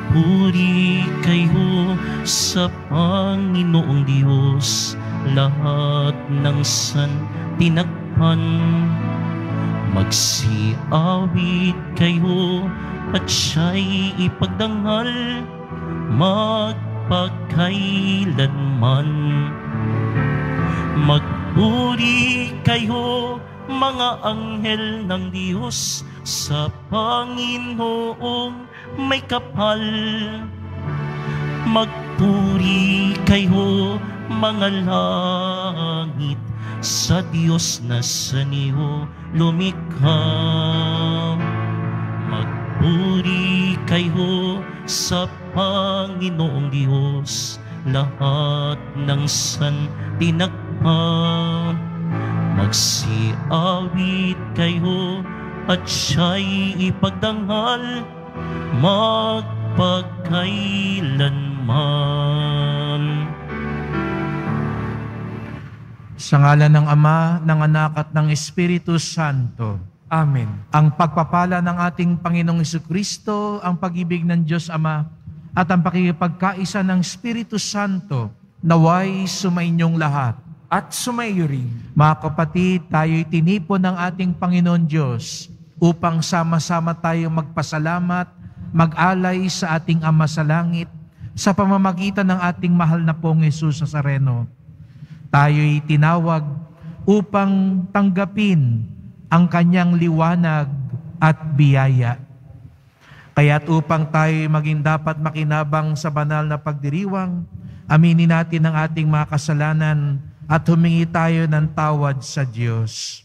Puri kayo sa Panginoong Diyos, lahat ng santinagpan. Magsiawit kayo at siya'y ipagdangal magpakailanman. Magpuri kayo mga anghel ng Diyos sa Panginoong may kapal. Magpuri kayo mga langit sa Diyos na sa niyo lumikha. Magpuri kayo sa Panginoong Diyos, lahat ng santinagpan. Magsiawit kayo at siya'y ipagdangal magpakailanman. Sa ngalan ng Ama, ng Anak at ng Espiritu Santo. Amen. Ang pagpapala ng ating Panginoong Jesucristo, ang pag-ibig ng Diyos Ama, at ang pakikipagkaisa ng Espiritu Santo, naway sumainyong lahat. At sumaiyo rin. Mga kapatid, tayo'y tinipon ng ating Panginoon Diyos upang sama-sama tayo magpasalamat, mag-alay sa ating Ama sa langit sa pamamagitan ng ating mahal na pong Jesus Nazareno. Tayo'y tinawag upang tanggapin ang kanyang liwanag at biyaya. Kaya't upang tayo'y maging dapat makinabang sa banal na pagdiriwang, aminin natin ang ating mga kasalanan at humingi tayo ng tawad sa Diyos.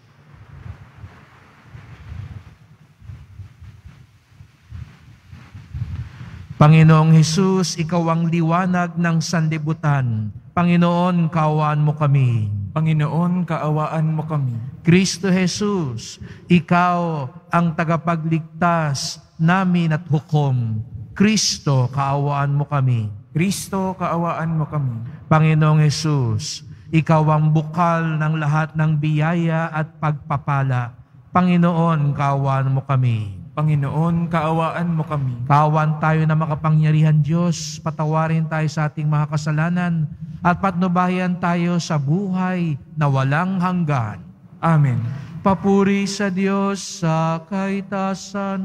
Panginoong Hesus, Ikaw ang liwanag ng sanlibutan. Panginoon, kaawaan mo kami. Panginoon, kaawaan mo kami. Kristo Jesus, Ikaw ang tagapagligtas namin at hukom. Kristo, kaawaan mo kami. Kristo, kaawaan mo kami. Panginoong Hesus, Ikaw ang bukal ng lahat ng biyaya at pagpapala. Panginoon, kaawaan mo kami. Panginoon, kaawaan mo kami. Kaawaan tayo na makapangyarihan Diyos, patawarin tayo sa ating mga kasalanan, at patnubayan tayo sa buhay na walang hanggan. Amen. Papuri sa Diyos sa kaitasan.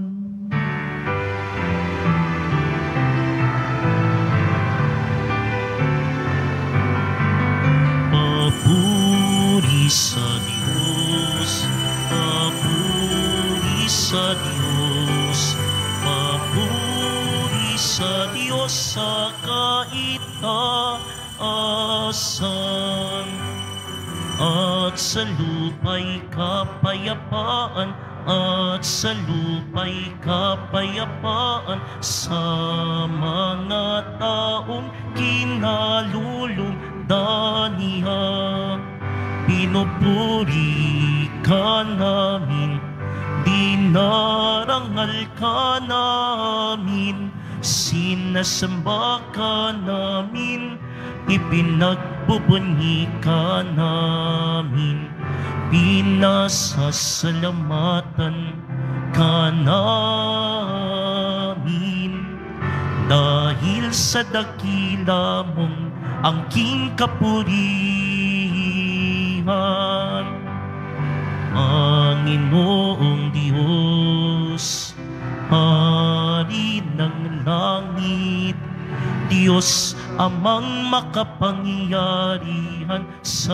Papuri sa Diyos, papuri sa Diyos, papuri sa Diyos sa kaitaasan. At sa lupa'y kapayapaan, at sa lupa'y kapayapaan sa mga taong kinalulundaniya. Pinupuri ka namin, dinarangal ka namin, sinasamba ka namin, ipinagbubunyi ka namin, pinasasalamatan ka namin. Dahil sa dakila mong angking kapurihan, Panginoong Diyos, Hari ng langit, Diyos Amang makapangyarihan sa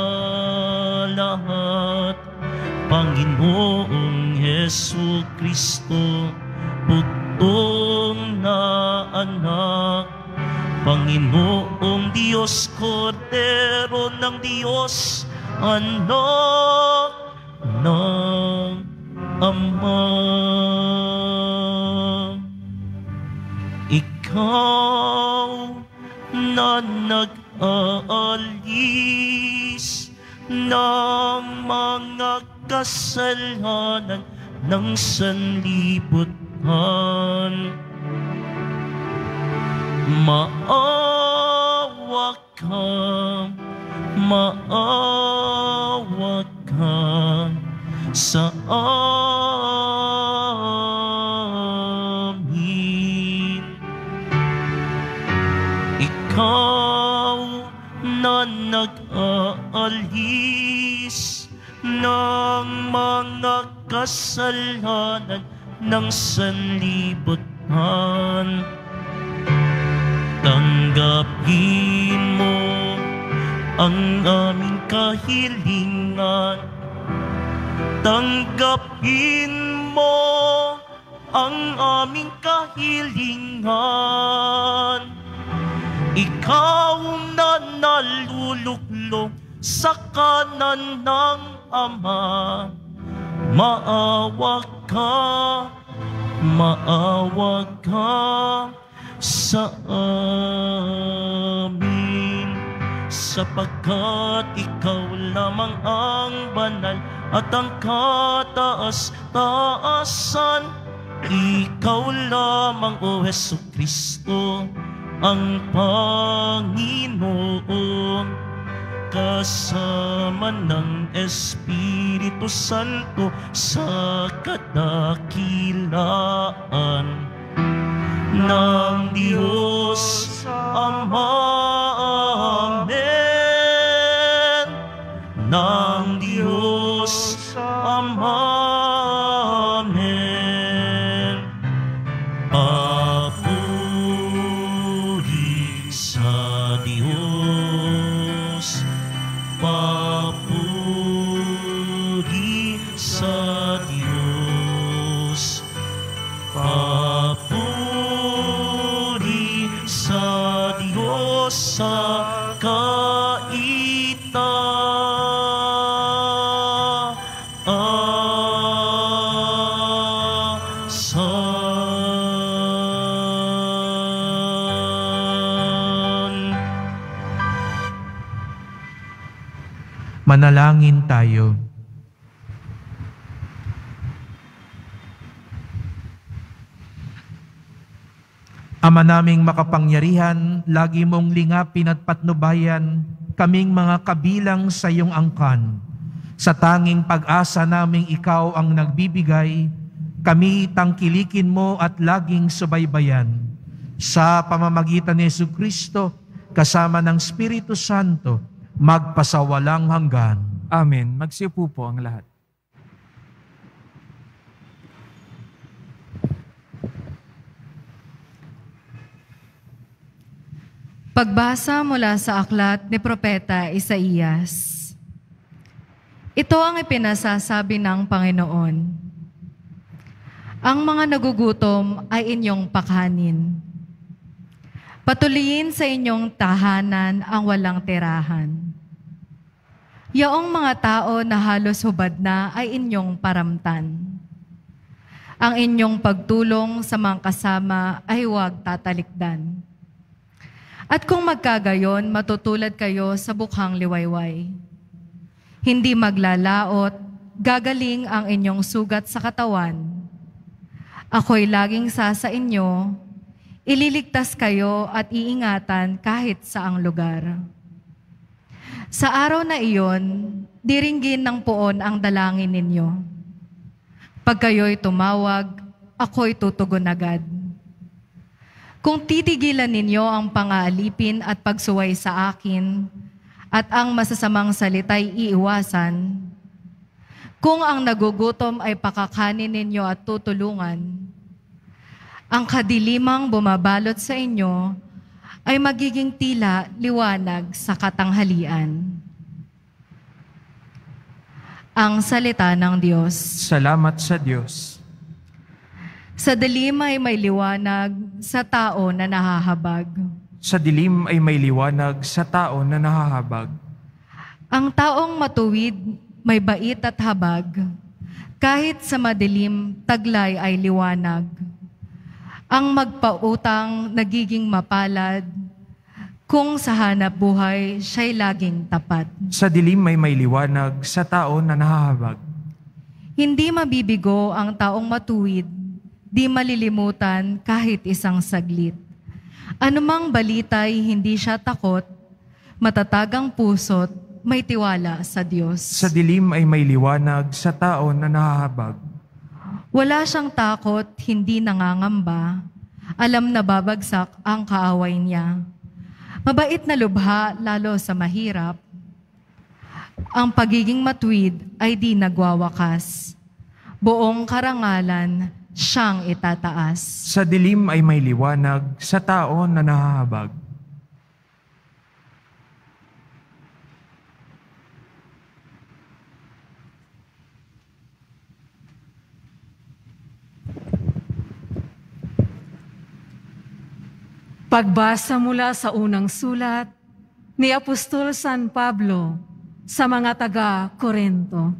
lahat, Panginoong Jesucristo, bugtong na anak, Panginoong Diyos, Kordero ng Diyos, anak ng Ama. Ikaw na nag-aalis ng mga kasalanan ng sanlibutan, maawa ka, maawa ka sa amin. nag-aalis ng mga kasalanan ng sanlibutan. Tanggapin mo ang aming kahilingan. Tanggapin mo ang aming kahilingan. Ikaw na naluluklong sa kanan ng Ama, maawa ka sa amin, sapagkat ikaw lamang ang banal at ang kataas-taasan. Ikaw lamang, O Jesucristo, ang Panginoon, kasama ng Espiritu Santo sa kadakilaan ng Diyos Ama. Amen. Ng Diyos Ama. Amen. Papuri sa Diyos. Papuri sa Diyos. Papuri sa Diyos sa Manalangin tayo. Ama naming makapangyarihan, lagi mong lingapin at patnubayan kaming mga kabilang sa iyong angkan. Sa tanging pag-asa naming ikaw ang nagbibigay, kami tangkilikin mo at laging subaybayan. Sa pamamagitan ni Jesucristo, kasama ng Espiritu Santo, magpasawalang hanggan. Amen. Magsiupo po ang lahat. Pagbasa mula sa aklat ni Propeta Isaías. Ito ang ipinasasabi ng Panginoon. Ang mga nagugutom ay inyong pakanin. Patuloyin sa inyong tahanan ang walang tirahan. Yaong mga tao na halos hubad na ay inyong paramtan. Ang inyong pagtulong sa mga kasama ay huwag tatalikdan. At kung magkagayon, matutulad kayo sa bukhang liwayway. Hindi maglalaot, gagaling ang inyong sugat sa katawan. Ako'y laging sa inyo, ililigtas kayo at iingatan kahit saang lugar. Sa araw na iyon, diringgin ng poon ang dalangin ninyo. Pag kayo'y tumawag, ako'y tutugon agad. Kung titigilan ninyo ang pangaalipin at pagsuway sa akin, at ang masasamang salita'y iiwasan, kung ang nagugutom ay pakakanin ninyo at tutulungan, ang kadilimang bumabalot sa inyo ay magiging tila liwanag sa katanghalian. Ang salita ng Diyos. Salamat sa Diyos. Sa dilim ay may liwanag sa tao na nahahabag. Sa dilim ay may liwanag sa tao na nahahabag. Ang taong matuwid may bait at habag. Kahit sa madilim, taglay ay liwanag. Ang magpautang nagiging mapalad, kung sa hanap buhay siya'y laging tapat. Sa dilim ay may liwanag sa tao na nahahabag. Hindi mabibigo ang taong matuwid, di malilimutan kahit isang saglit. Anumang balita'y hindi siya takot, matatagang puso't may tiwala sa Diyos. Sa dilim ay may liwanag sa tao na nahahabag. Wala siyang takot, hindi nangangamba. Alam na babagsak ang kaaway niya. Mabait na lubha lalo sa mahirap. Ang pagiging matuwid ay di nagwawakas. Buong karangalan siyang itataas. Sa dilim ay may liwanag, sa tao na nahahabag. Pagbasa mula sa unang sulat ni Apostol San Pablo sa mga taga-Korinto.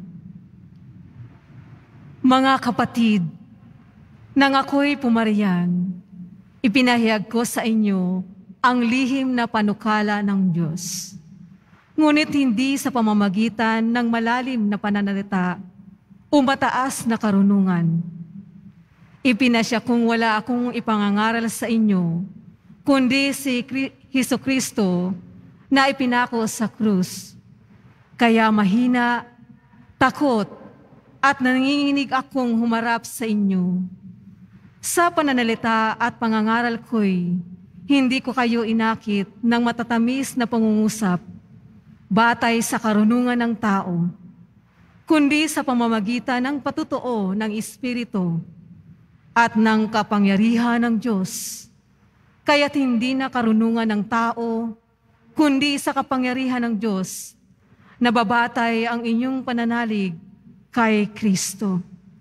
Mga kapatid, nang ako'y pumariyan, ipinahayag ko sa inyo ang lihim na panukala ng Diyos. Ngunit hindi sa pamamagitan ng malalim na pananalita o mataas na karunungan. Ipinasya kung wala akong ipangangaral sa inyo, kundi si Jesucristo na ipinako sa krus. Kaya mahina, takot, at nanginginig akong humarap sa inyo. Sa pananalita at pangangaral ko'y, hindi ko kayo inakit ng matatamis na pangungusap, batay sa karunungan ng tao, kundi sa pamamagitan ng patutuo ng Espiritu at ng kapangyarihan ng Diyos. Kaya't hindi na karunungan ng tao, kundi sa kapangyarihan ng Diyos, nababatay ang inyong pananalig kay Kristo.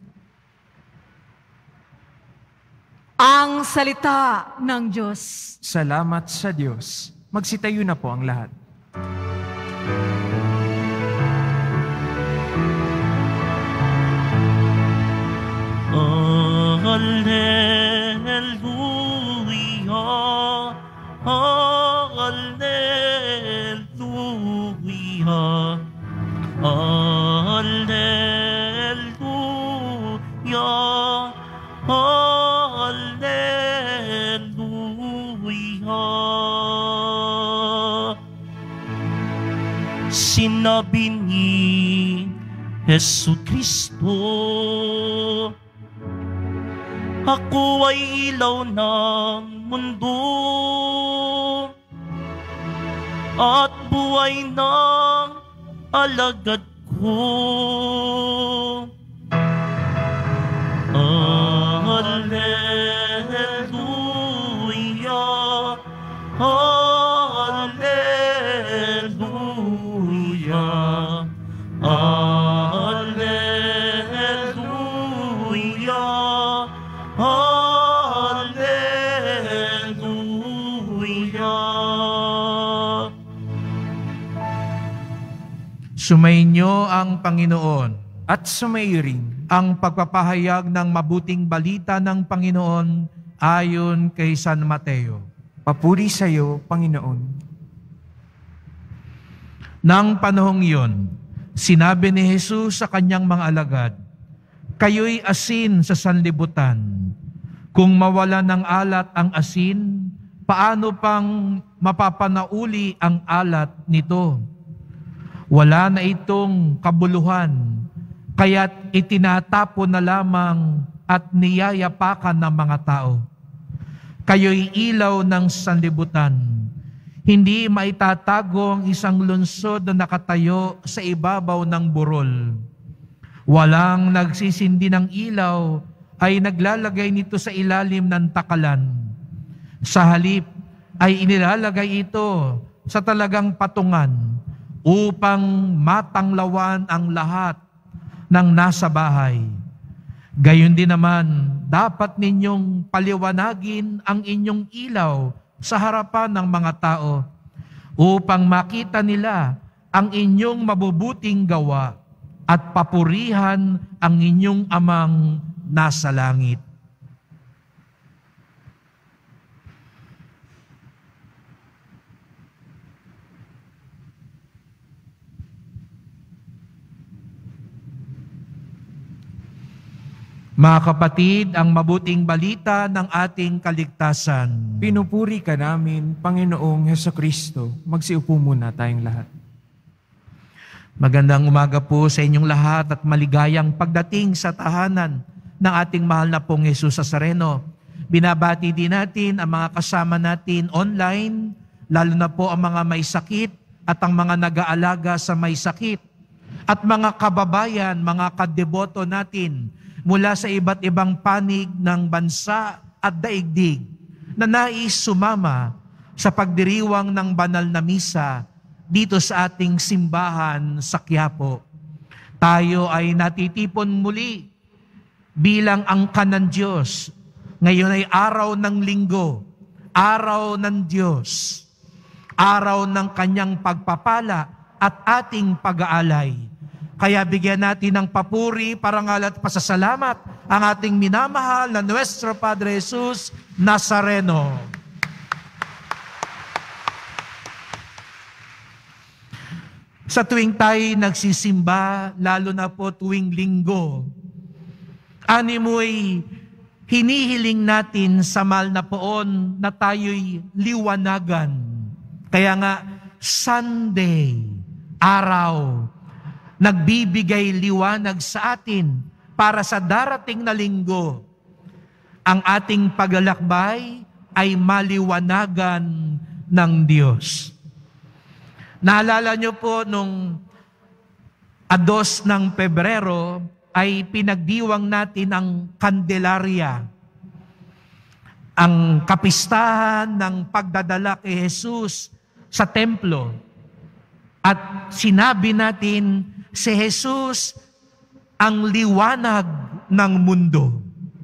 Ang salita ng Diyos. Salamat sa Diyos. Magsitayo na po ang lahat. Hallelujah, hallelujah, hallelujah, hallelujah. Sinabi ni Jesucristo, ako ay ilaw ng mundo at buhay ng alagad ko. Hallelujah, hallelujah, hallelujah, hallelujah. Sumainyo ang Panginoon. At sumayo rin Ang pagpapahayag ng mabuting balita ng Panginoon ayon kay San Mateo. papuri sa iyo, Panginoon. Nang panahong iyon, sinabi ni Jesus sa kanyang mga alagad, kayo'y asin sa sanlibutan. Kung mawala ng alat ang asin, paano pang mapapanauli ang alat nito? Wala na itong kabuluhan, kaya't itinatapon na lamang at niyayapakan ng mga tao. Kayo'y ilaw ng sanlibutan. Hindi maitatago ang isang lungsod na nakatayo sa ibabaw ng burol. Walang nagsisindi ng ilaw ay naglalagay nito sa ilalim ng takalan. Sa halip ay inilalagay ito sa talagang patungan upang matanglawan ang lahat ng nasa bahay. Gayon din naman, dapat ninyong paliwanagin ang inyong ilaw sa harapan ng mga tao upang makita nila ang inyong mabubuting gawa at papurihan ang inyong amang nasa langit. Mga kapatid, ang mabuting balita ng ating kaligtasan. Pinupuri ka namin, Panginoong Hesukristo. Magsiupo muna tayong lahat. Magandang umaga po sa inyong lahat at maligayang pagdating sa tahanan ng ating mahal na pong Jesus Nazareno. Binabati din natin ang mga kasama natin online lalo na po ang mga may sakit at ang mga nag-aalaga sa may sakit, at mga kababayan, mga kadeboto natin mula sa iba't ibang panig ng bansa at daigdig na nais sumama sa pagdiriwang ng banal na misa dito sa ating simbahan sa Quiapo. Tayo ay natitipon muli bilang angkan ng Diyos. Ngayon ay araw ng linggo, araw ng Diyos, araw ng kanyang pagpapala at ating pag-aalay. Kaya bigyan natin ng papuri, parangal at pasasalamat ang ating minamahal na Nuestro Padre Jesus Nazareno. Sa tuwing tayo nagsisimba, lalo na po tuwing linggo, animoy hinihiling natin sa mahal na poon na tayo'y liwanagan. Kaya nga, Sunday, araw, nagbibigay liwanag sa atin para sa darating na linggo. Ang ating paglalakbay ay maliwanagan ng Diyos. Naalala niyo po nung 2 ng Pebrero ay pinagdiwang natin ang Candelaria, ang kapistahan ng pagdadala kay Jesus sa templo. At sinabi natin, si Jesus ang liwanag ng mundo.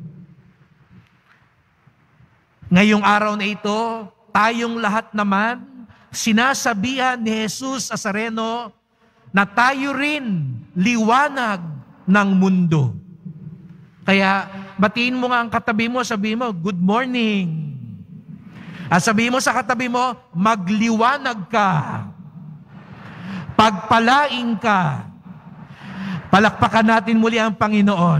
Ngayong araw na ito, tayong lahat naman, sinasabihan ni Jesus Nazareno na tayo rin liwanag ng mundo. Kaya batiin mo nga ang katabi mo, sabihin mo, good morning. At sabihin mo sa katabi mo, magliwanag ka. Pagpalaing ka. Palakpakan natin muli ang Panginoon.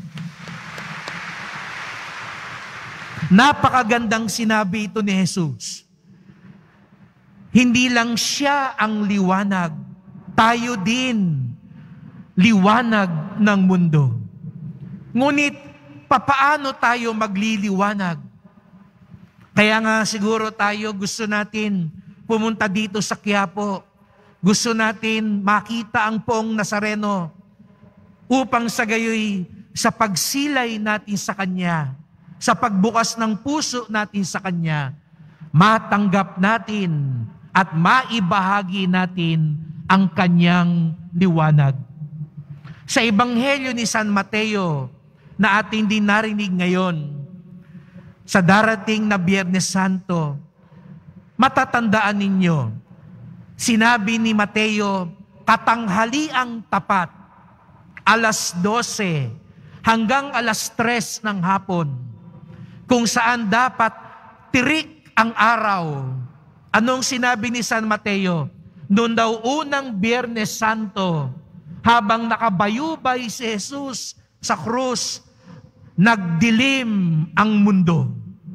Napakagandang sinabi ito ni Jesus. Hindi lang siya ang liwanag, tayo din liwanag ng mundo. Ngunit, papaano tayo magliliwanag? Kaya nga siguro tayo gusto natin pumunta dito sa Quiapo. Gusto natin makita ang poong Nazareno upang sa gayoy sa pagsilay natin sa Kanya, sa pagbukas ng puso natin sa Kanya, matanggap natin at maibahagi natin ang Kanyang liwanag. Sa Ebanghelyo ni San Mateo na ating din narinig ngayon, sa darating na Biyernes Santo, matatandaan ninyo, sinabi ni Mateo, katanghaliang tapat, 12:00 hanggang 3:00 ng hapon, kung saan dapat tirik ang araw. Anong sinabi ni San Mateo? Noon daw unang Biyernes Santo, habang nakabayubay si Jesus sa krus, nagdilim ang mundo.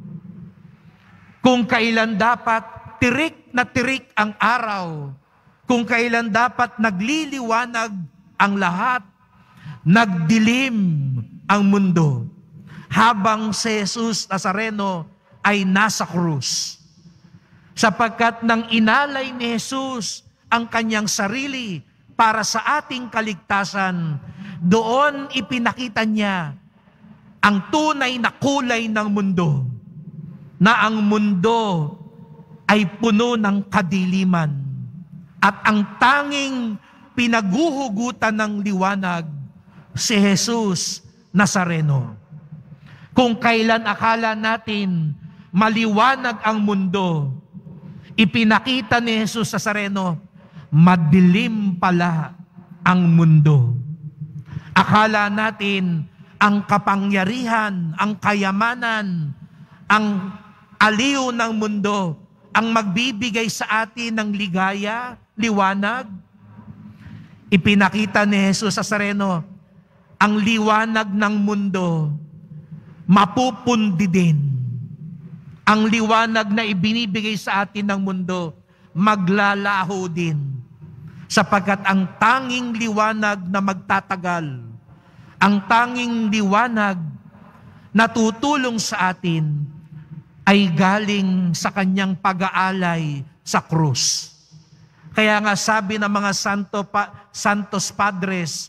Kung kailan dapat tirik na tirik ang araw, kung kailan dapat nagliliwanag ang lahat, nagdilim ang mundo. Habang si Jesus Nazareno ay nasa krus. Sapagkat nang inalay ni Jesus ang kanyang sarili para sa ating kaligtasan, doon ipinakita niya ang tunay na kulay ng mundo, na ang mundo ay puno ng kadiliman at ang tanging pinaguhugutan ng liwanag, si Jesus Nazareno. Kung kailan akala natin maliwanag ang mundo, ipinakita ni Jesus Nazareno, madilim pala ang mundo. Akala natin ang kapangyarihan, ang kayamanan, ang aliw ng mundo, ang magbibigay sa atin ng ligaya, liwanag. Ipinakita ni Jesus Nazareno, ang liwanag ng mundo, mapupundi din. Ang liwanag na ibinibigay sa atin ng mundo, maglalaho din. Sapagkat ang tanging liwanag na magtatagal, ang tanging liwanag na tutulong sa atin, ay galing sa kanyang pag-aalay sa krus. Kaya nga sabi ng mga Santos Padres,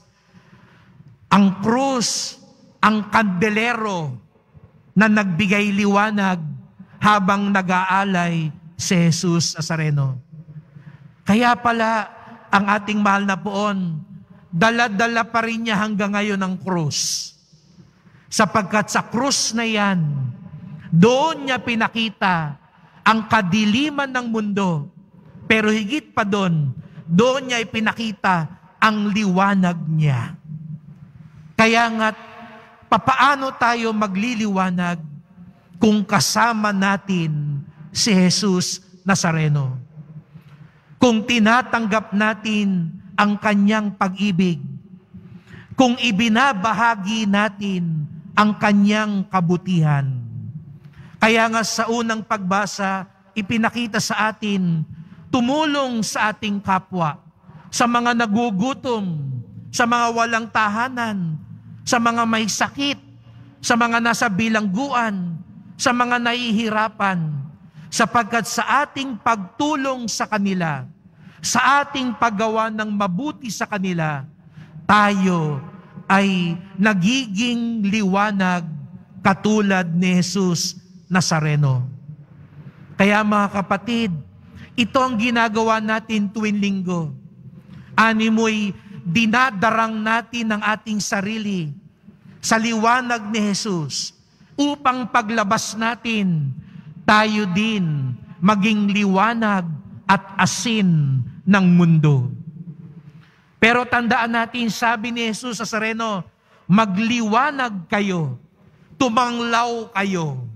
ang krus, ang kandelero na nagbigay liwanag habang nag-aalay si Jesus Nazareno. Kaya pala, ang ating mahal na poon, dala-dala pa rin niya hanggang ngayon ang krus. Sapagkat sa krus na yan, doon niya pinakita ang kadiliman ng mundo. Pero higit pa doon niya ipinakita ang liwanag niya. Kaya nga, papaano tayo magliliwanag kung kasama natin si Jesus Nazareno? Kung tinatanggap natin ang kanyang pag-ibig, kung ibinabahagi natin ang kanyang kabutihan. Kaya nga sa unang pagbasa, ipinakita sa atin, tumulong sa ating kapwa, sa mga nagugutom, sa mga walang tahanan, sa mga may sakit, sa mga nasa bilangguan, sa mga nahihirapan, sapagkat sa ating pagtulong sa kanila, sa ating paggawa ng mabuti sa kanila, tayo ay nagiging liwanag katulad ni Jesus Nazareno. Kaya mga kapatid, ito ang ginagawa natin tuwing linggo. Animoy dinadarang natin ang ating sarili sa liwanag ni Jesus upang paglabas natin, tayo din maging liwanag at asin ng mundo. Pero tandaan natin, sabi ni Jesus Nazareno, magliwanag kayo, tumanglaw kayo.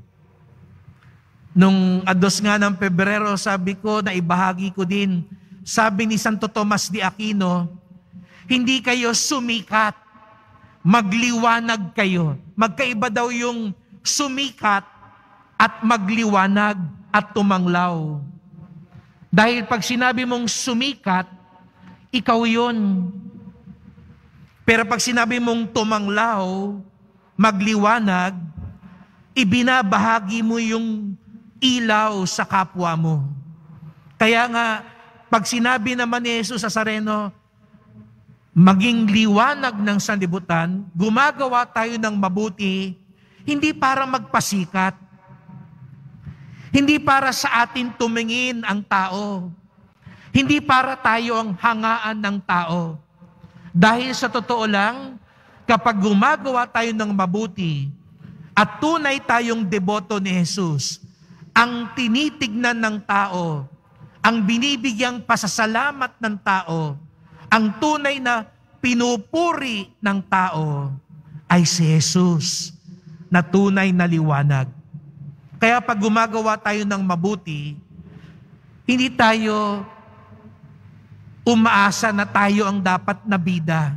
Nung 2 nga ng Pebrero, sabi ko, na ibahagi ko din, sabi ni Santo Tomas de Aquino, hindi kayo sumikat, magliwanag kayo. Magkaiba daw yung sumikat at magliwanag at tumanglaw. Dahil pag sinabi mong sumikat, ikaw yun. Pero pag sinabi mong tumanglaw, magliwanag, ibinabahagi mo yung ilaw sa kapwa mo. Kaya nga, pag sinabi naman ni Jesus Nazareno, maging liwanag ng sanlibutan, gumagawa tayo ng mabuti, hindi para magpasikat, hindi para sa atin tumingin ang tao, hindi para tayo ang hangaan ng tao. Dahil sa totoo lang, kapag gumagawa tayo ng mabuti at tunay tayong deboto ni Jesus, ang tinitignan ng tao, ang binibigyang pasasalamat ng tao, ang tunay na pinupuri ng tao ay si Jesus na tunay na liwanag. Kaya pag gumagawa tayo ng mabuti, hindi tayo umaasa na tayo ang dapat na bida.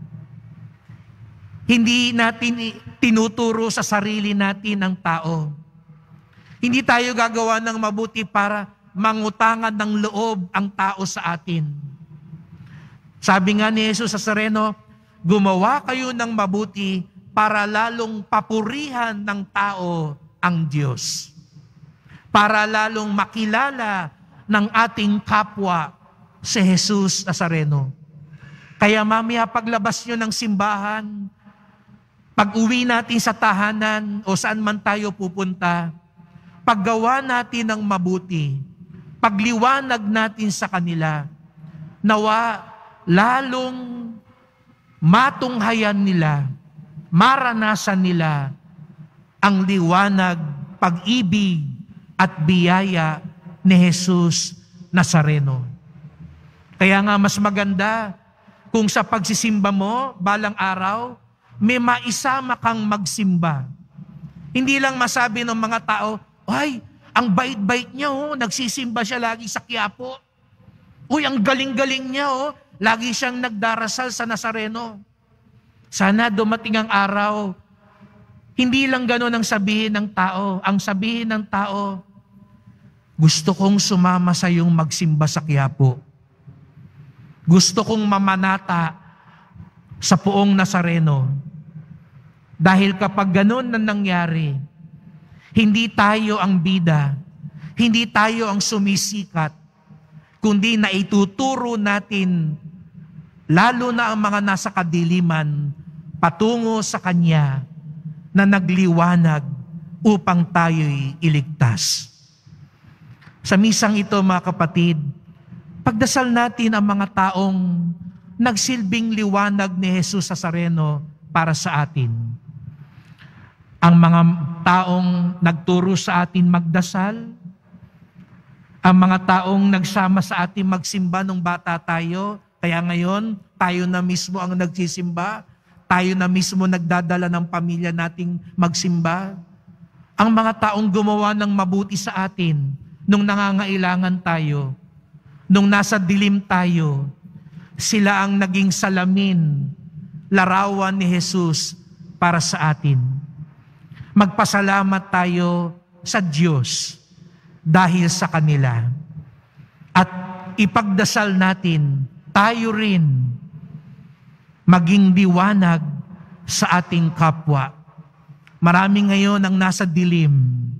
Hindi natin tinuturo sa sarili natin ang tao. Hindi tayo gagawa ng mabuti para mangutangan ng loob ang tao sa atin. Sabi nga ni Jesus Nazareno, gumawa kayo ng mabuti para lalong papurihan ng tao ang Diyos. Para lalong makilala ng ating kapwa si Jesus Nazareno. Kaya mamaya paglabas nyo ng simbahan, pag uwi natin sa tahanan o saan man tayo pupunta, paggawa natin ng mabuti, pagliwanag natin sa kanila, nawa lalong matunghayan nila, maranasan nila ang liwanag, pag-ibig at biyaya ni Jesus Nazareno. Kaya nga mas maganda kung sa pagsisimba mo balang araw, may maisama kang magsimba. Hindi lang masabi ng mga tao, ay, ang bait-bait niya, nagsisimba siya lagi sa Quiapo. Uy, ang galing-galing niya, lagi siyang nagdarasal sa Nazareno. Sana dumating ang araw, hindi lang gano'n ang sabihin ng tao. Ang sabihin ng tao, gusto kong sumama sa iyong magsimba sa Quiapo. Gusto kong mamanata sa poong Nazareno. Dahil kapag gano'n na nangyari, hindi tayo ang bida, hindi tayo ang sumisikat, kundi na ituturo natin, lalo na ang mga nasa kadiliman, patungo sa Kanya na nagliwanag upang tayo'y iligtas. Sa misang ito, mga kapatid, pagdasal natin ang mga taong nagsilbing liwanag ni Jesus Nazareno para sa atin. Ang mga taong nagturo sa atin magdasal, ang mga taong nagsama sa atin magsimba nung bata tayo, kaya ngayon tayo na mismo ang nagsisimba, tayo na mismo nagdadala ng pamilya nating magsimba. Ang mga taong gumawa ng mabuti sa atin nung nangangailangan tayo, nung nasa dilim tayo, sila ang naging salamin, larawan ni Jesus para sa atin. Magpasalamat tayo sa Diyos dahil sa kanila. At ipagdasal natin, tayo rin maging liwanag sa ating kapwa. Marami ngayon ang nasa dilim,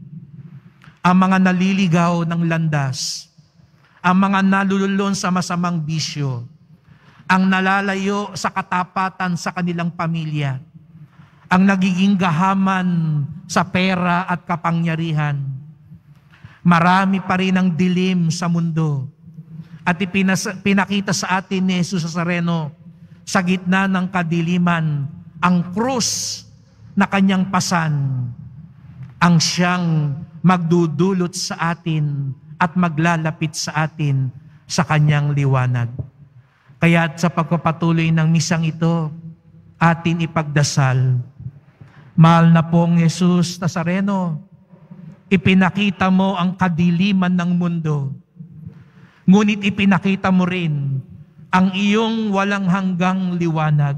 ang mga naliligaw ng landas, ang mga nalululon sa masamang bisyo, ang nalalayo sa katapatan sa kanilang pamilya, ang nagiging gahaman sa pera at kapangyarihan. Marami pa rin ang dilim sa mundo. At pinakita sa atin ni Jesus Nazareno, sa gitna ng kadiliman, ang krus na kanyang pasan, ang siyang magdudulot sa atin at maglalapit sa atin sa kanyang liwanag. Kaya sa pagpapatuloy ng misang ito, atin ipagdasal, mahal na pong Jesus Nazareno, ipinakita mo ang kadiliman ng mundo, ngunit ipinakita mo rin ang iyong walang hanggang liwanag.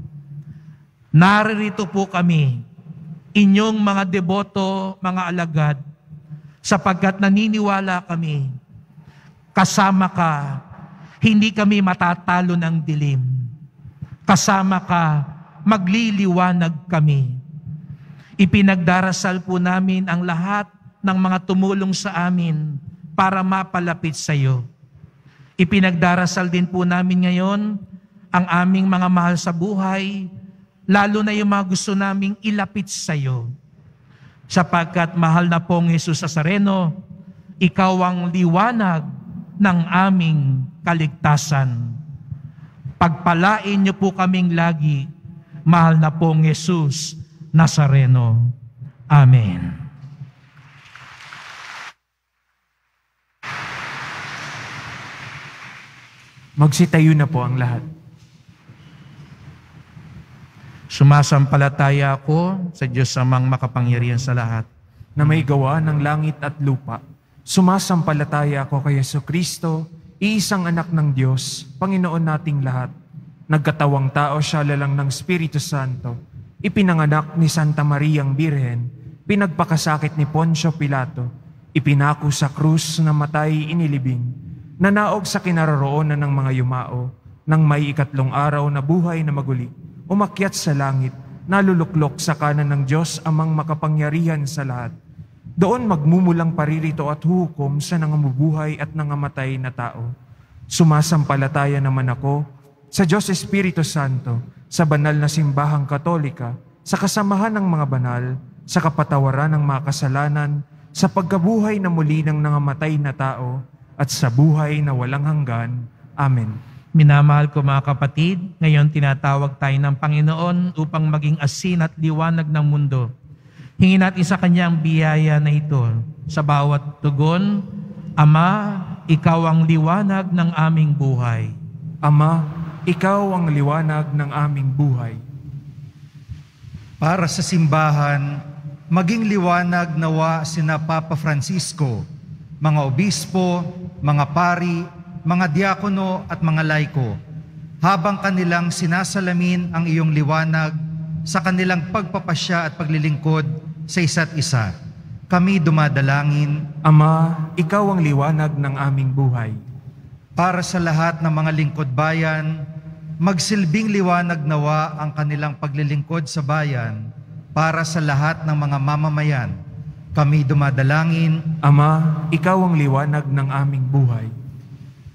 Naririto po kami, inyong mga deboto, mga alagad, sapagkat naniniwala kami, kasama ka, hindi kami matatalo ng dilim. Kasama ka, magliliwanag kami. Ipinagdarasal po namin ang lahat ng mga tumulong sa amin para mapalapit sa iyo. Ipinagdarasal din po namin ngayon ang aming mga mahal sa buhay, lalo na yung mga gusto naming ilapit sa iyo. Sapagkat mahal na pong Jesus Nazareno, ikaw ang liwanag ng aming kaligtasan. Pagpalain niyo po kaming lagi, mahal na pong Jesus Nazareno. Amen. Magsitayo na po ang lahat. Sumasampalataya ako sa Diyos amang makapangyarihan sa lahat, Na may gawa ng langit at lupa. Sumasampalataya ako kay Jesucristo, iisang anak ng Diyos, Panginoon nating lahat. Nagkatawang tao siya lalang ng Espiritu Santo. Ipinanganak ni Santa Mariang Birhen, pinagpakasakit ni Poncio Pilato, ipinako sa krus na matay inilibing, nanaog sa kinaroroonan ng mga yumao, nang may ikatlong araw na buhay na maguli, umakyat sa langit, naluluklok sa kanan ng Diyos amang makapangyarihan sa lahat. Doon magmumulang paririto at hukom sa nangamubuhay at nangamatay na tao. Sumasampalataya naman ako sa Diyos Espiritu Santo, sa banal na simbahang Katolika, sa kasamahan ng mga banal, sa kapatawaran ng mga kasalanan, sa pagkabuhay na muli ng nangamatay na tao, at sa buhay na walang hanggan. Amen. Minamahal ko mga kapatid, ngayon tinatawag tayo ng Panginoon upang maging asin at liwanag ng mundo. Hingin natin sa Kanyang biyaya na ito. Sa bawat tugon, Ama, Ikaw ang liwanag ng aming buhay. Ama, Ikaw ang liwanag ng aming buhay. Para sa simbahan, maging liwanag nawa sina Papa Francisco, mga obispo, mga pari, mga diakono at mga laiko, habang kanilang sinasalamin ang iyong liwanag sa kanilang pagpapasya at paglilingkod sa isa't isa. Kami dumadalangin, Ama, Ikaw ang liwanag ng aming buhay. para sa lahat ng mga lingkod bayan, magsilbing liwanag nawa ang kanilang paglilingkod sa bayan, para sa lahat ng mga mamamayan. Kami dumadalangin, Ama, Ikaw ang liwanag ng aming buhay.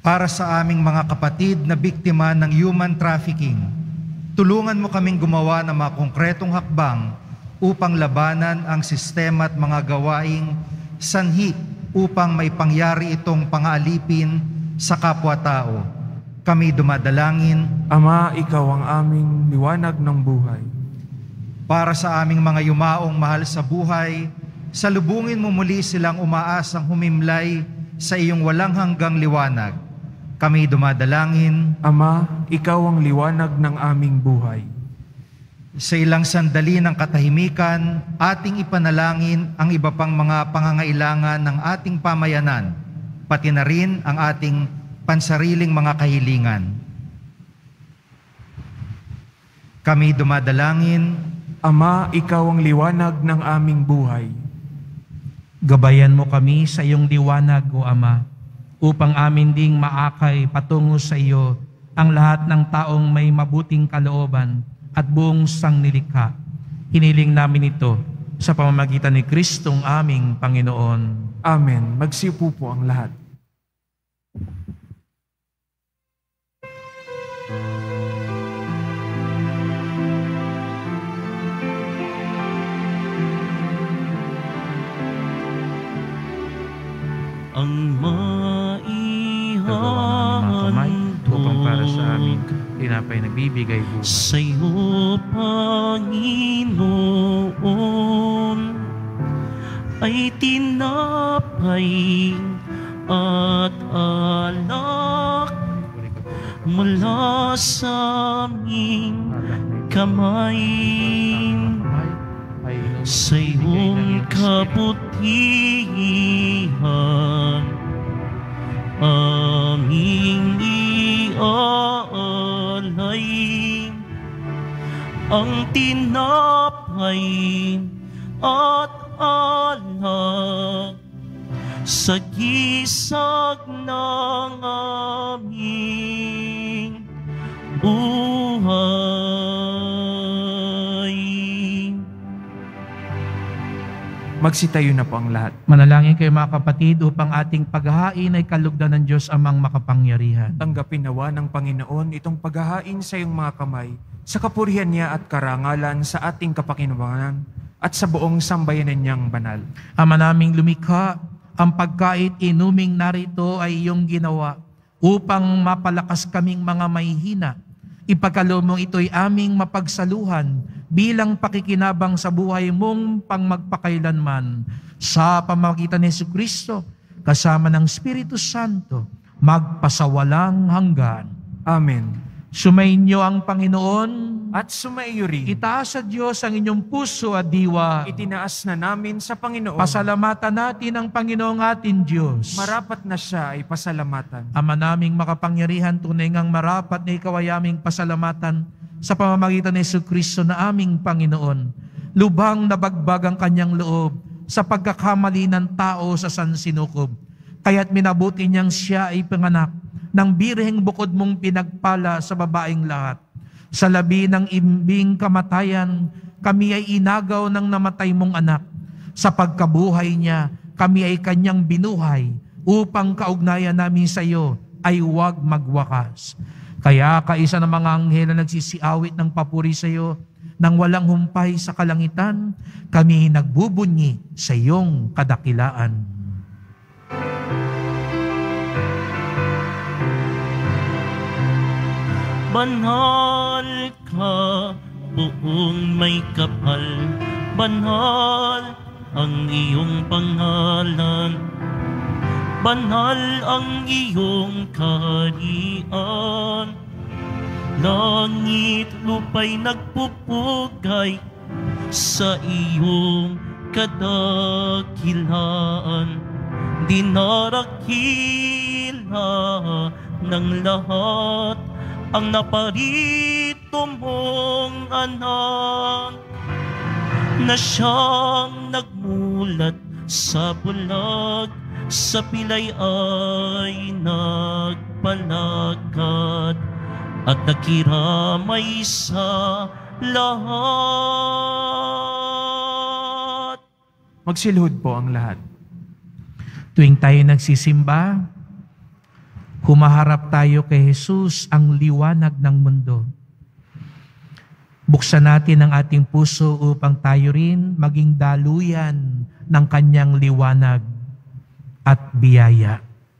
Para sa aming mga kapatid na biktima ng human trafficking, tulungan mo kaming gumawa ng mga konkretong hakbang upang labanan ang sistema at mga gawaing sanhi upang may pangyari itong pangaalipin sa kapwa-tao. Kami dumadalangin, Ama, ikaw ang aming liwanag ng buhay. para sa aming mga yumaong mahal sa buhay, salubungin mo muli silang umaasang humimlay sa iyong walang hanggang liwanag. Kami dumadalangin, Ama, ikaw ang liwanag ng aming buhay. sa ilang sandali ng katahimikan, ating ipanalangin ang iba pang mga pangangailangan ng ating pamayanan, pati na rin ang ating pansariling mga kahilingan. Kami dumadalangin, Ama, ikaw ang liwanag ng aming buhay. Gabayan mo kami sa iyong liwanag, O Ama, upang amin ding maakay patungo sa iyo ang lahat ng taong may mabuting kalooban at buong sangnilikha. Hiniling namin ito sa pamamagitan ni Kristong aming Panginoon. Amen. Magsiupo po ang lahat. Ang Nagawa ng mga kamay upang para sa amin tinapay nagbibigay buhay. sa'yo, Panginoon, ay tinapay at alak mula sa aming kamay. Sa iyong kabutihan, aming iaalay ang tinapay at alak sa gisag ng aming buhay. Magsitayo na po ang lahat. Manalangin kayo mga kapatid upang ating paghahain ay kalugdan ng Diyos amang makapangyarihan. Tanggapin nawa ng Panginoon itong paghahain sa iyong mga kamay, sa kapurihan niya at karangalan sa ating kapakinabangan at sa buong sambayanan niyang banal. Ama naming lumikha, ang pagkait inuming narito ay iyong ginawa upang mapalakas kaming mga mahihina. Ipagkaloob ito'y aming mapagsaluhan bilang pakikinabang sa buhay mong pangmagpakailanman sa pamamagitan ni Jesucristo kasama ng Espiritu Santo magpasawalang hanggan. Amen. Sumainyo ang Panginoon. At sumaiyo rin. Itaas sa Diyos ang inyong puso at diwa. Itinaas na namin sa Panginoon. Pasalamatan natin ang Panginoong ating Diyos. Marapat na siya ay pasalamatan. Ama naming makapangyarihan, tunay ngang marapat na ikaw ay aming pasalamatan sa pamamagitan ni Jesucristo na aming Panginoon. Lubhang nabagbag ang kanyang loob sa pagkakamali ng tao sa sansinukob. Kaya't minabuti niyang siya ay panganak ng birheng bukod mong pinagpala sa babaeng lahat. Sa labi ng imbing kamatayan, kami ay inagaw ng namatay mong anak. Sa pagkabuhay niya, kami ay kanyang binuhay upang kaugnayan namin sa iyo ay huwag magwakas. Kaya kaisa ng mga anghel na nagsisiawit ng papuri sa iyo, nang walang humpay sa kalangitan, kami nagbubunyi sa iyong kadakilaan. Banal ka, buong may kapal, banal ang iyong pangalan, banal ang iyong kaharian. Langit lupa'y nagpupugay sa iyong kadakilaan. Dinarakila ng lahat ang naparito mong anak, na siyang nagmulat sa bulag, sa pilay ay nagpalakad at nakiramay sa lahat. Magsilhod po ang lahat. Tuwing tayo nagsisimba, Humaharap tayo kay Jesus, ang liwanag ng mundo. Buksan natin ang ating puso upang tayo rin maging daluyan ng kanyang liwanag at biyaya.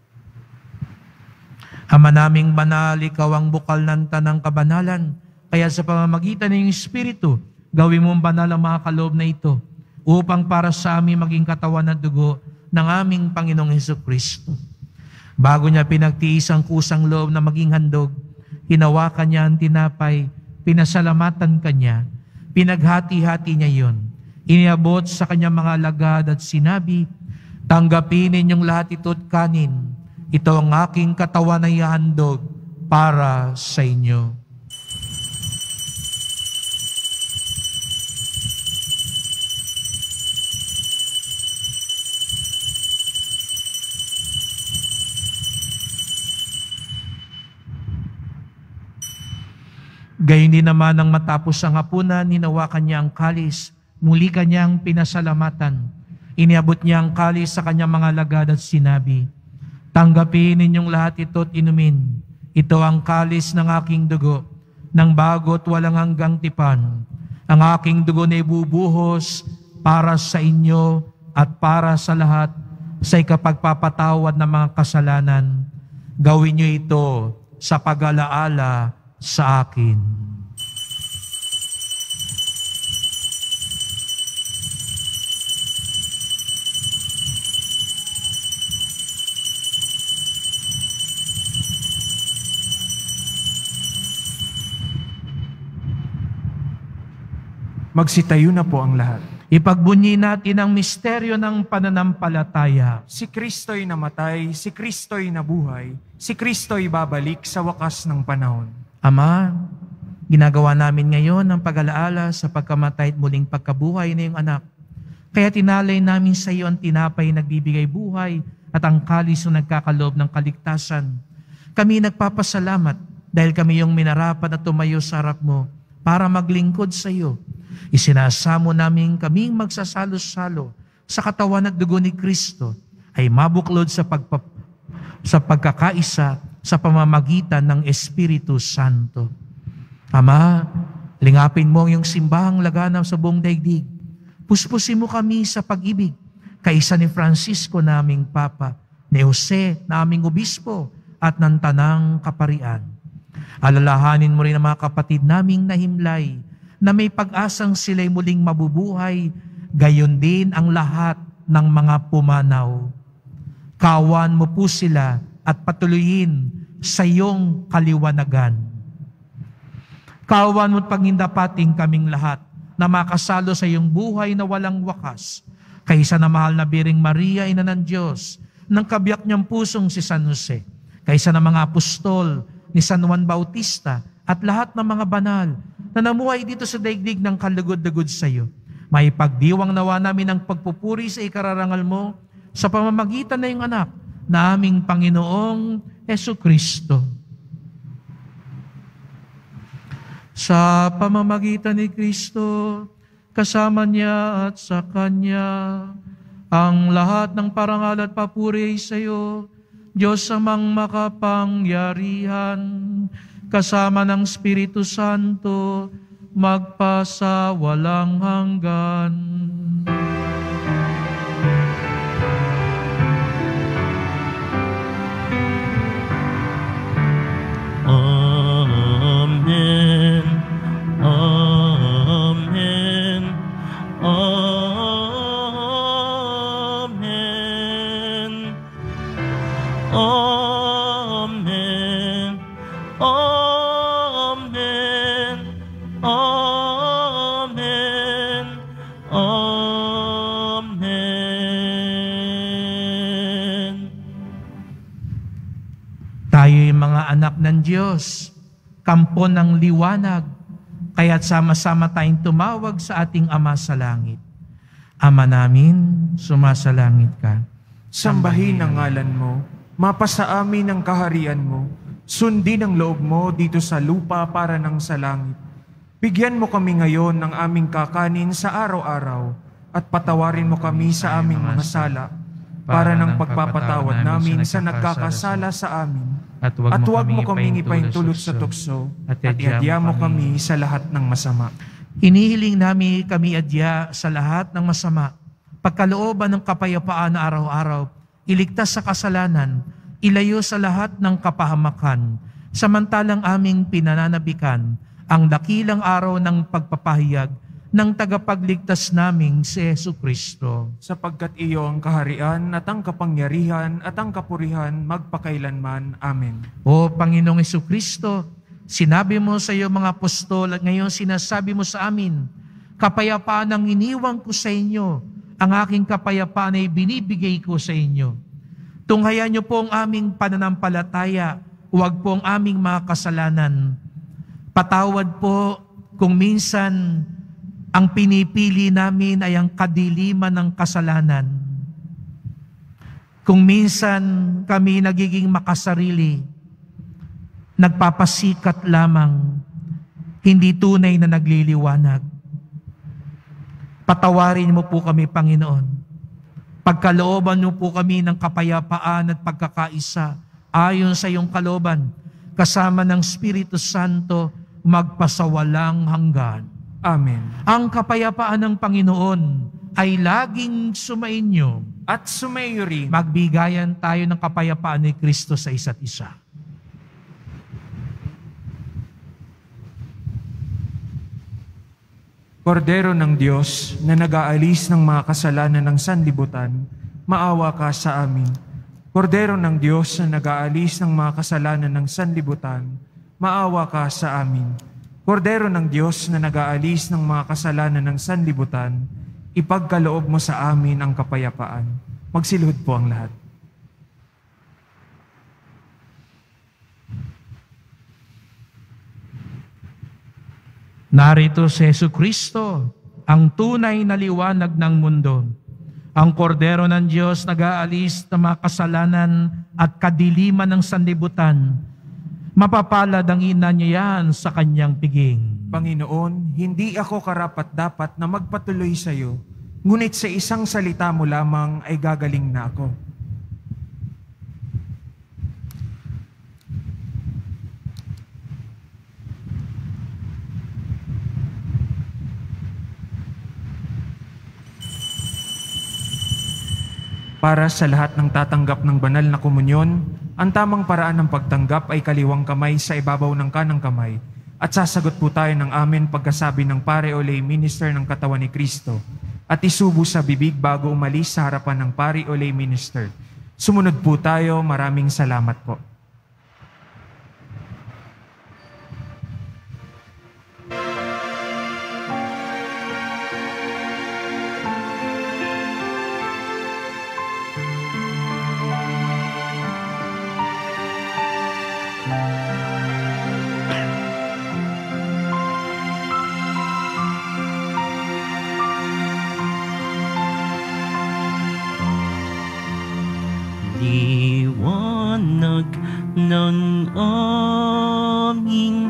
Ama naming banal, ikaw ang bukal ng tanang kabanalan, kaya sa pamamagitan ng Espiritu, gawin mong banal ang mga kaloob na ito, upang para sa amin maging katawan at dugo ng aming Panginoong Hesukristo. Bago niya pinagtiis ang kusang loob na maging handog, hinawakan niya ang tinapay, pinasalamatan kanya, pinaghati-hati niya yon. Iniabot sa kanyang mga alagad at sinabi, tanggapin ninyong lahat ito't kanin. Ito ang aking katawan na ihahandog para sa inyo. Gayon din naman nang matapos ang hapunan, hinawakan niya ang kalis, muli kanyang pinasalamatan. Iniabot niya ang kalis sa kanyang mga alagad at sinabi, tanggapin ninyong lahat ito't inumin. Ito ang kalis ng aking dugo, ng bago at walang hanggang tipan. Ang aking dugo na ibubuhos para sa inyo at para sa lahat sa ikapagpapatawad ng mga kasalanan. Gawin niyo ito sa pag-alaala sa akin. Magsitayo na po ang lahat. Ipagbunyi natin ang misteryo ng pananampalataya. Si Kristo'y namatay, si Kristo'y nabuhay, si Kristo'y babalik sa wakas ng panahon. Ama, ginagawa namin ngayon ang pag-alaala sa pagkamatay at muling pagkabuhay na iyong anak. Kaya tinalay namin sa iyo ang tinapay nagbibigay buhay at ang kalis na nagkakaloob ng kaligtasan. Kami nagpapasalamat dahil kami yung minarapat na tumayo sa harap mo para maglingkod sa iyo. Isinasamo namin kaming magsasalo-salo sa katawan at dugo ni Kristo ay mabuklod sa pagkakaisa sa pamamagitan ng Espiritu Santo. Ama, lingapin mo ang iyong simbahang laganap sa buong daigdig. Puspusin mo kami sa pag-ibig, kaisa ni Francisco naming Papa, ni Jose naming Obispo, at ng Tanang Kaparian. Alalahanin mo rin ang mga kapatid naming nahimlay, na may pag-asang sila'y muling mabubuhay, gayon din ang lahat ng mga pumanaw. Kawan mo po sila at patuloyin sa iyong kaliwanagan. Kawan mo't pagindapating kaming lahat na makasalo sa iyong buhay na walang wakas, kaysa na mahal na Biring Maria, Ina ng Diyos, ng kabiyak niyang pusong si San Jose, kaysa na mga apostol ni San Juan Bautista at lahat ng mga banal na namuhay dito sa daigdig ng kalugod-lugod sa iyo. May pagdiwang nawa namin ang pagpupuri sa ikararangal mo sa pamamagitan na iyong anak na aming Panginoong Hesukristo. Sa pamamagitan ni Kristo, kasama niya at sa Kanya, ang lahat ng parangal at papuri sa iyo, Diyos amang makapangyarihan, kasama ng Espiritu Santo, magpasa walang hanggan. Amen. Amen. Amen. Amen. Amen. Amen. Amen. Tayo'y mga anak ng Diyos, kampo ng liwanag, kaya't sama-sama tayong tumawag sa ating Ama sa langit. Ama namin, sumasalangit ka. Sambahin ang ngalan mo, mapasa amin ang kaharian mo, sundin ang loob mo dito sa lupa para ng sa langit. Bigyan mo kami ngayon ng aming kakanin sa araw-araw at patawarin mo kami sa aming mga sala para ng pagpapatawad namin sa nagkakasala sa amin. At huwag mo kaming ipaintulot sa tukso, at iadya mo kami sa lahat ng masama. Hinihiling namin kami adya sa lahat ng masama, pagkalooban ng kapayapaan na araw-araw, iligtas sa kasalanan, ilayo sa lahat ng kapahamakan, samantalang aming pinananabikan ang dakilang araw ng pagpapahayag ng tagapagligtas naming si Jesucristo. Sapagkat iyo ang kaharian at ang kapangyarihan at ang kapurihan magpakailanman. Amen. O Panginoong Jesucristo, sinabi mo sa iyo mga apostol at ngayon sinasabi mo sa amin, kapayapaan ang iniwang ko sa inyo, ang aking kapayapaan ay binibigay ko sa inyo. Tunghayan niyo po ang aming pananampalataya, huwag po ang aming mga kasalanan. Patawad po kung minsan ang pinipili namin ay ang kadiliman ng kasalanan. Kung minsan kami nagiging makasarili, nagpapasikat lamang, hindi tunay na nagliliwanag. Patawarin mo po kami, Panginoon. Pagkalooban mo po kami ng kapayapaan at pagkakaisa ayon sa iyong kalooban, kasama ng Espiritu Santo, magpasawalang hanggan. Amen. Ang kapayapaan ng Panginoon ay laging sumainyo. At sumaiyo rin. Magbigayan tayo ng kapayapaan ni Kristo sa isa't isa. Kordero ng Diyos na nag-aalis ng mga kasalanan ng sanlibutan, maawa ka sa amin. Kordero ng Diyos na nag-aalis ng mga kasalanan ng sanlibutan, maawa ka sa amin. Kordero ng Diyos na nag-aalis ng mga kasalanan ng sanlibutan, ipagkaloob mo sa amin ang kapayapaan. Magsilhod po ang lahat. Narito si Jesucristo, ang tunay na liwanag ng mundo. Ang kordero ng Diyos nag-aalis ng mga kasalanan at kadiliman ng sanlibutan. Mapapalad ang ina niya yan sa kanyang piging. Panginoon, hindi ako karapat-dapat na magpatuloy sa iyo, ngunit sa isang salita mo lamang ay gagaling na ako. Para sa lahat ng tatanggap ng banal na komunyon, ang tamang paraan ng pagtanggap ay kaliwang kamay sa ibabaw ng kanang kamay. At sasagot po tayo ng amen pagkasabi ng pare o lay minister ng katawan ni Kristo. At isubo sa bibig bago umalis sa harapan ng pare o lay minister. Sumunod po tayo, maraming salamat po. Liwanag ng aming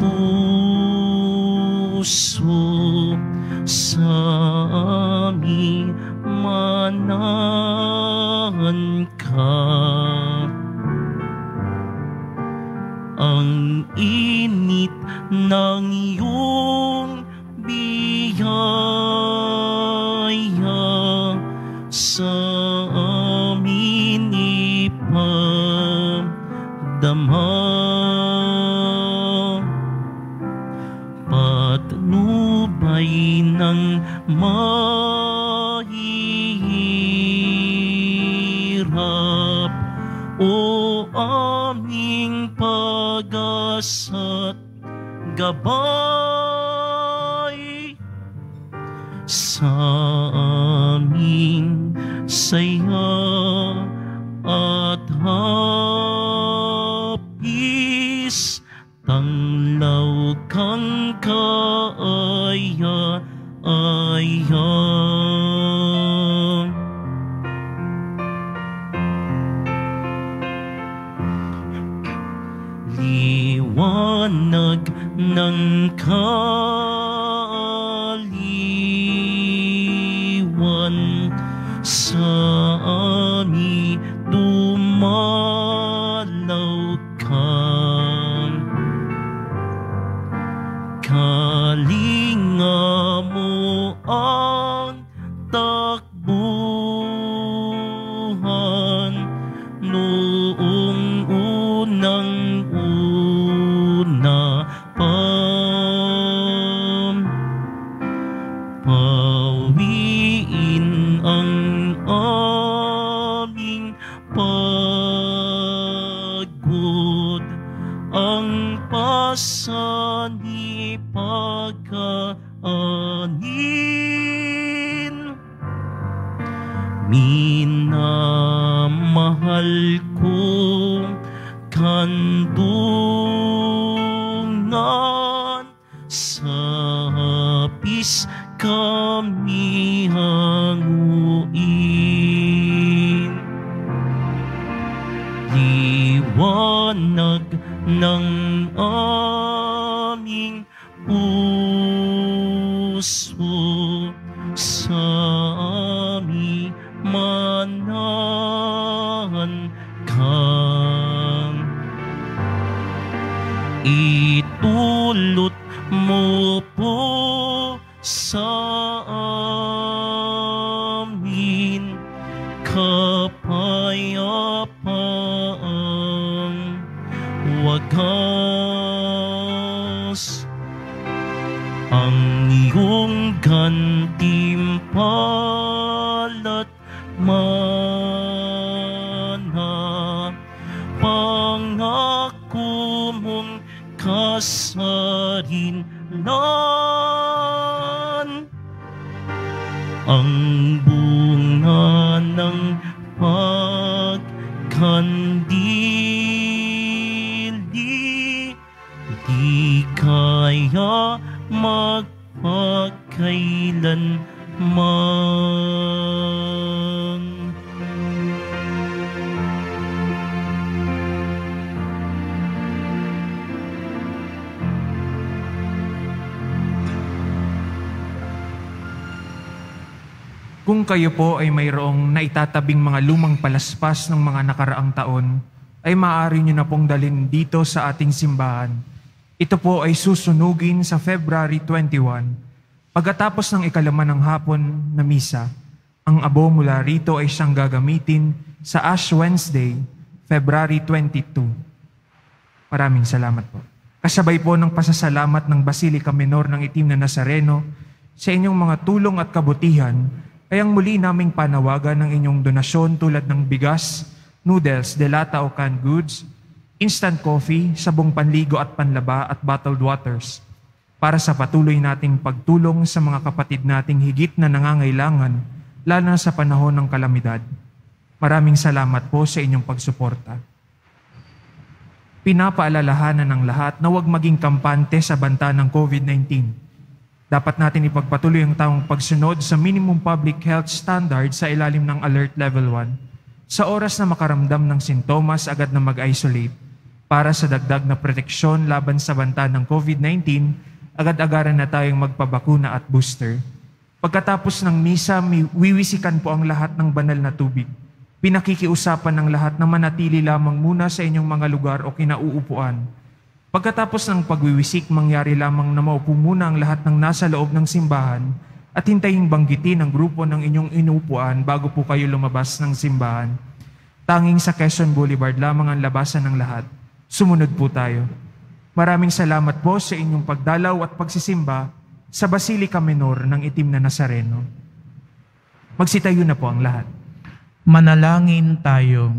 puso sa aming manahan ka. Ang init ng iyong biyaya sa amin ipagdama. Patnubay ng mahihirap, o aming pag-asa't gabay sa aming saya at hapis, tanglaw kang kaaya-aya. Liwanag ng kaaliwan sa amin dumalaw kalinga mo ang takbuhan noong unang-una pa. Pawiin ang aming pagod, ang pasanipagkaanin. Minamahal kong kandungan, sa hapis kami hanguin. Liwanag ng aming puso, sa aming manahan kang itulot mo po sa amin kapayapaang wagas. Ang iyong gantimpala't mana, pangako mong kasarinlan, ang bunga ng pagkandili, di kaya magpakailanman. Kung kayo po ay mayroong naitatabing mga lumang palaspas ng mga nakaraang taon, ay maaari nyo na pong dalhin dito sa ating simbahan. Ito po ay susunugin sa February 21. Pagkatapos ng ikalaman ng hapon na misa, ang abo mula rito ay siyang gagamitin sa Ash Wednesday, February 22. Maraming salamat po. Kasabay po ng pasasalamat ng Basilica Minor ng Itim na Nazareno sa inyong mga tulong at kabutihan, ay ang muli naming panawagan ng inyong donasyon tulad ng bigas, noodles, delata o canned goods, instant coffee, sabong panligo at panlaba at bottled waters para sa patuloy nating pagtulong sa mga kapatid nating higit na nangangailangan, lalo na sa panahon ng kalamidad. Maraming salamat po sa inyong pagsuporta. Pinapaalalahanan ng lahat na huwag maging kampante sa banta ng COVID-19. Dapat natin ipagpatuloy ang tamang pagsunod sa minimum public health standard sa ilalim ng Alert Level 1. Sa oras na makaramdam ng sintomas, agad na mag-isolate. Para sa dagdag na proteksyon laban sa banta ng COVID-19, agad-agaran na tayong magpabakuna at booster. Pagkatapos ng misa, wiwisikan po ang lahat ng banal na tubig. Pinakikiusapan ng lahat na manatili lamang muna sa inyong mga lugar o kinauupuan. Pagkatapos ng pagwiwisik, mangyari lamang na maupo muna ang lahat ng nasa loob ng simbahan at hintayin banggitin ang grupo ng inyong inuupuan bago po kayo lumabas ng simbahan. Tanging sa Quezon Boulevard lamang ang labasan ng lahat. Sumunod po tayo. Maraming salamat po sa inyong pagdalaw at pagsisimba sa Basilica Minor ng Itim na Nazareno. Magsitayo na po ang lahat. Manalangin tayo.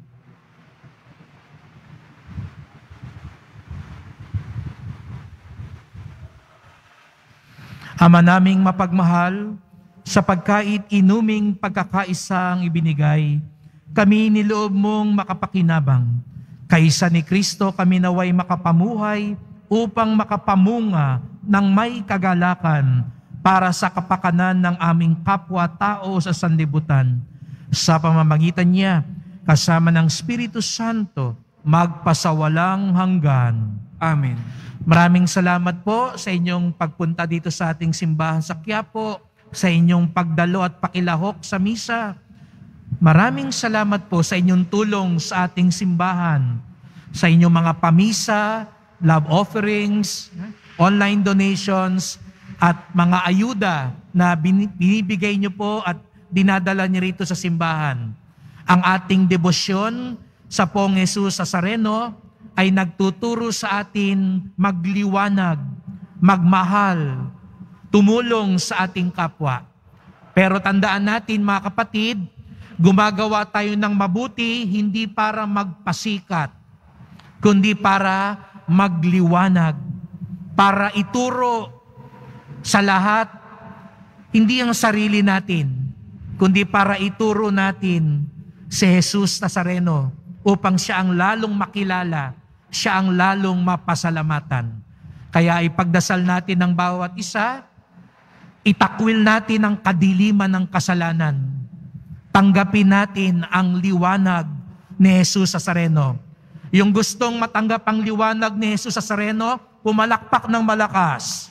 Ama naming mapagmahal, sa pagkait inuming pagkakaisang ibinigay, kami niloob mong makapakinabang. Kaysa ni Kristo kami naway makapamuhay upang makapamunga ng may kagalakan para sa kapakanan ng aming kapwa-tao sa sanlibutan. Sa pamamagitan niya, kasama ng Espiritu Santo, magpasawalang hanggan. Amen. Maraming salamat po sa inyong pagpunta dito sa ating simbahan sa Quiapo, sa inyong pagdalo at pakilahok sa misa. Maraming salamat po sa inyong tulong sa ating simbahan, sa inyong mga pamisa, love offerings, online donations, at mga ayuda na binibigay nyo po at dinadala nyo rito sa simbahan. Ang ating debosyon sa Poong Jesus Nazareno ay nagtuturo sa atin magliwanag, magmahal, tumulong sa ating kapwa. Pero tandaan natin mga kapatid, gumagawa tayo ng mabuti hindi para magpasikat, kundi para magliwanag, para ituro sa lahat, hindi ang sarili natin, kundi para ituro natin si Jesus Nazareno upang siya ang lalong makilala, siya ang lalong mapasalamatan. Kaya ipagdasal natin ng bawat isa, itakwil natin ang kadiliman ng kasalanan. Tanggapin natin ang liwanag ni Jesus Nazareno. Yung gustong matanggap ang liwanag ni Jesus Nazareno, pumalakpak ng malakas.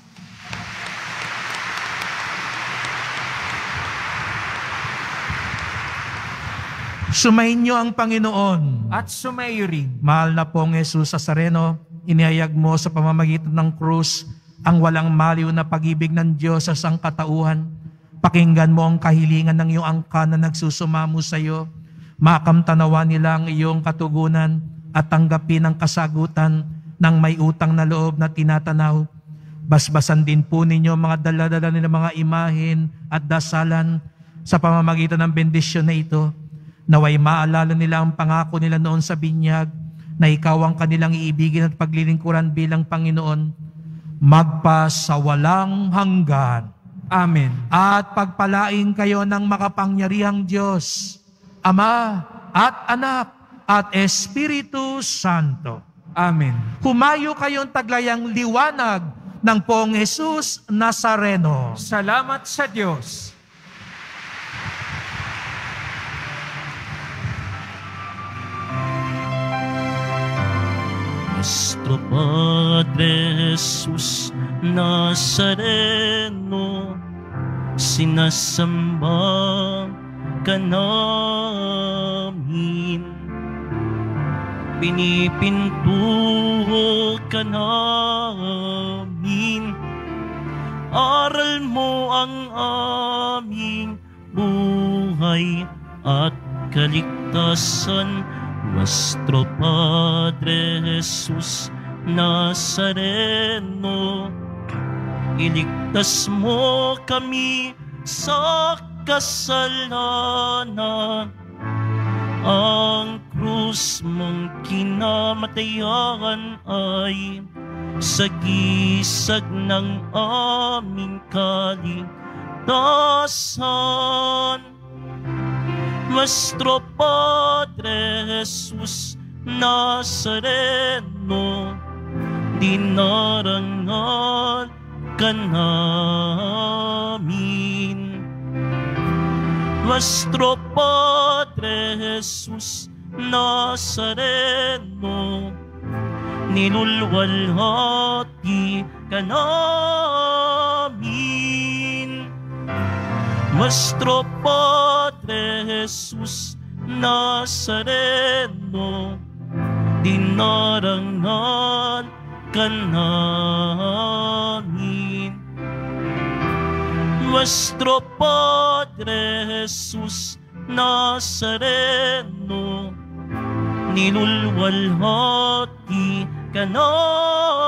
Sumainyo ang Panginoon. At sumayo rin. Mahal na pong Jesus Nazareno, inihayag mo sa pamamagitan ng krus ang walang maliw na pag-ibig ng Diyos sa sangkatauhan. Pakinggan mo ang kahilingan ng iyong angka na nagsusumamo sa iyo. Makamtanawa nila ang iyong katugunan at tanggapin ang kasagutan ng may utang na loob na tinatanaw. Basbasan din po ninyo mga daladala ng mga imahin at dasalan sa pamamagitan ng bendisyon na ito. Naway maalala nila ang pangako nila noon sa binyag na ikaw ang kanilang iibigin at paglilingkuran bilang Panginoon magpasawalang hanggan. Amen. At pagpalain kayo ng makapangyarihang Diyos, Ama at Anak at Espiritu Santo. Amen. Humayo kayong taglayang liwanag ng Poong Jesus Nazareno. Salamat sa Diyos. Nuestro Padre Jesus Nazareno, sinasamba ka namin, pinipintuho ka namin, aral mo ang aming buhay at kaligtasan. Nuestro Padre Jesus Nazareno, iligtas mo kami sa kasalanan. Ang krus mong kinamatayan ay sagisag ng aming kaligtasan. Nuestro Padre Jesus Nazareno, dinarangal ka namin. Nuestro Padre Jesus Nazareno, nilulwalhati ka namin. Nuestro Padre Jesus Nazareno, dinarangal ka namin. Nuestro Padre Jesus Nazareno, nilulwalhati ka namin.